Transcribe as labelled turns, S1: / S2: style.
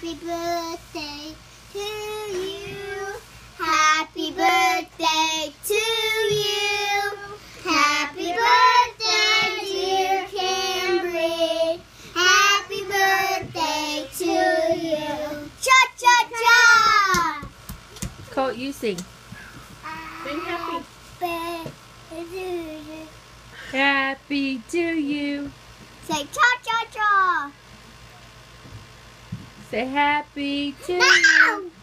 S1: Happy birthday to you. Happy birthday to you. Happy birthday, dear Cambri. Happy birthday to you. Cha-cha-cha!
S2: Colt, you sing. Sing happy. Happy to you.
S1: Say cha-cha-cha.
S2: Say happy to
S1: No!
S2: you.